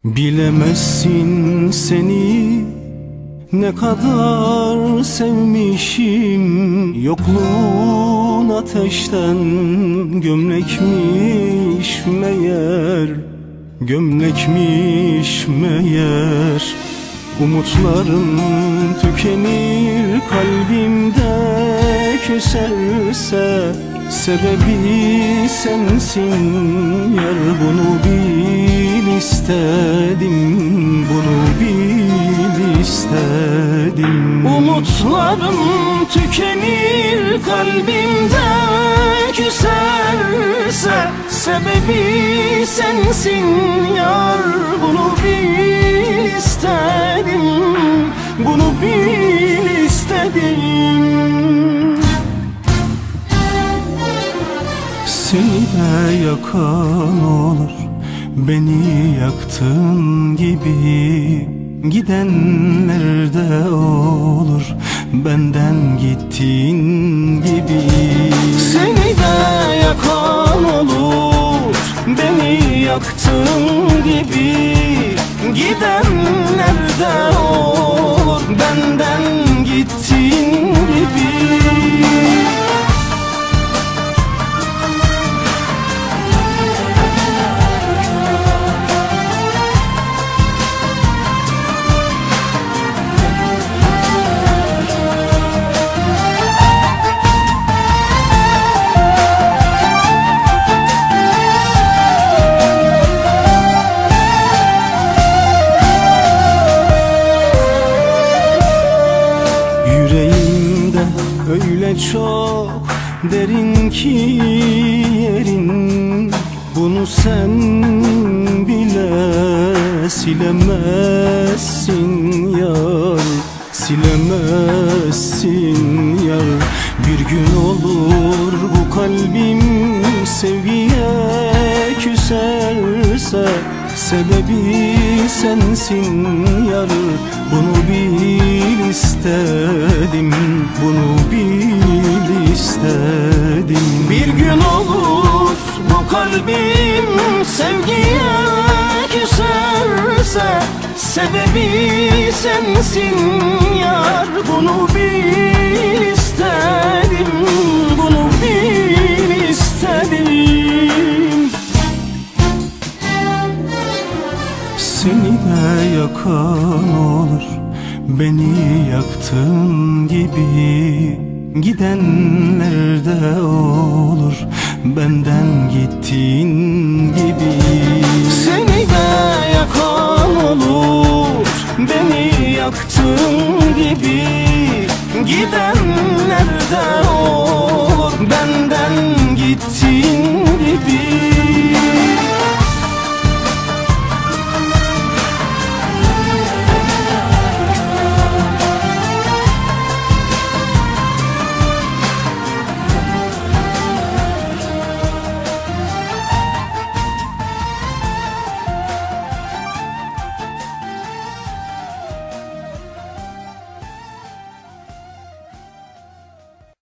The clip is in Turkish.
Bilemezsin seni ne kadar sevmişim. Yokluğun ateşten gömlekmiş meğer, gömlekmiş meğer. Umutlarım tükenir, kalbimde küserse sebebi sensin yar. Bunu bil istedim, bunu bil istedim. Umutlarım tükenir, kalbimde küserse sebebi sensin yar. Bunu bil istedim, bunu bil istedim. Seni de yakan olur, beni yaktığın gibi. Gidenler de olur, benden gittiğin gibi. Seni de yakan olur, beni yaktığın gibi. Gidenler de olur, benden gittiğin gibi. Öyle çok derin ki yerin, bunu sen bile silemezsin yar, silemezsin yar. Bir gün olur bu kalbim sevgiye küserse sebebi sensin yar. Bunu bil istedim, bunu bil istedim. Bir gün olur bu kalbim sevgiye küserse sebebi sensin yar. Bunu bil istedim, bunu bil istedim. Seni de yakan olur, beni yaktığın gibi. Gidenler de olur, benden gittiğin gibi.